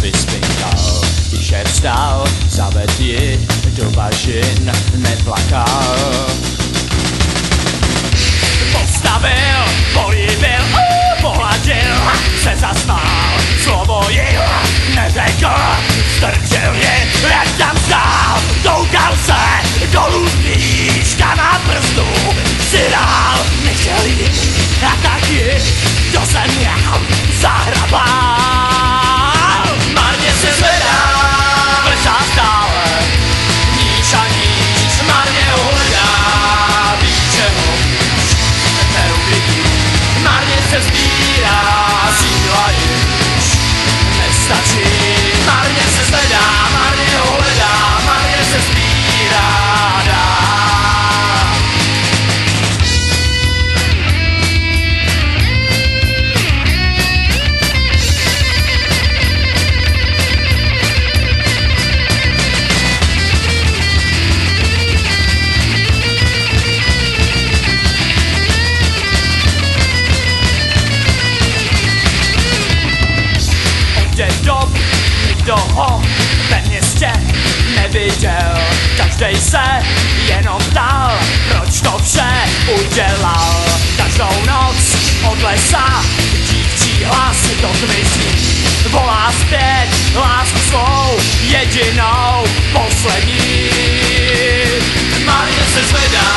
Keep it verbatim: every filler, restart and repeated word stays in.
vyspinkal, když je vstal, zaved ji do bažin, neplakal. Postavil, políbil, uh, pohladil, se zasmál, slovo jim neřekl, strčil ji, jak tam stál, koukal se dolů z blížka na prstu, si dál, nechtěl jít, a taky, to jsem měl, zahrabal. Marně se zvedá, klesá stále, níž a níž, marně hledá, víš čeho víš, neuvidí, marně se sbírá, síla již nestačí, marně se zvedá, marně hledá, marně se sbírá, dá. Dob, nikdo ho ve městě neviděl, každej se jenom ptal, proč to vše udělal. Každou noc od lesa dívčí hlas do tmy zní, volá zpět lásku svou jedinou, poslední. Marně se zvedá,